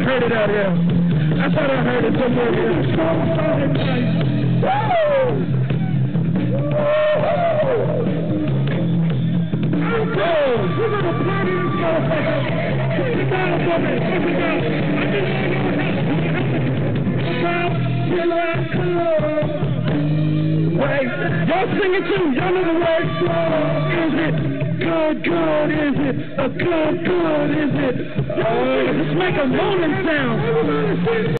I heard it out here. I thought I heard it somewhere here. We're gonna party this motherfucker. Put it down for me. Put it down. I just want to know wait, y'all sing it too. Y'all know the words. Is it good? Is it a good? Is it? Y'all just make a moaning sound.